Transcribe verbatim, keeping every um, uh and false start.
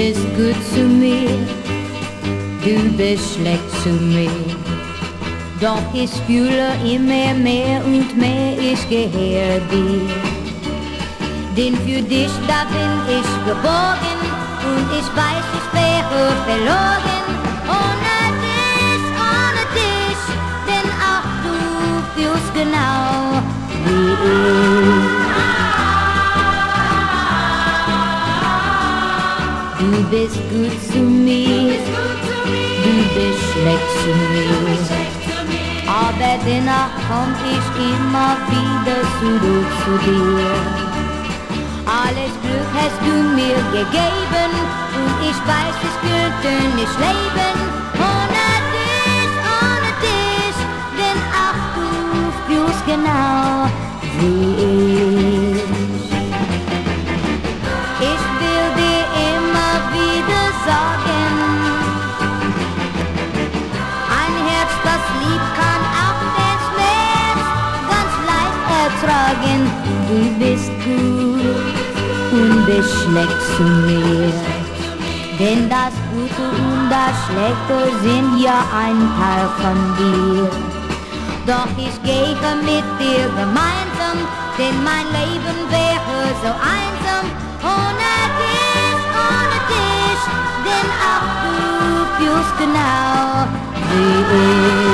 bist gut zu mir, du bist schlecht zu mir. Doch ich fühle immer mehr und mehr, ich gehöre dir. Denn für dich, da bin ich geborgen und ich weiß, ich wäre verloren. Ohne dich, ohne dich, denn auch du fühlst genau wie ich. Du bist gut zu mir, du bist schlecht zu mir. Aber dennoch komm ich immer wieder zurück zu dir. Alles Glück hast du mir gegeben und ich weiß, ich könnte nicht leben ohne dich, ohne dich, denn auch du fühlst genau wie ich. Ich will dir immer wieder sagen, ein Herz, das liebt, kann auch den Schmerz ganz leicht ertragen. Du bist gut und bist schlecht zu mir, denn das Gute und das Schlechte sind ja ein Teil von dir. Doch ich gehe mit dir gemeinsam, denn mein Leben wäre so einsam ohne dich, ohne dich, denn auch du fühlst genau wie ich.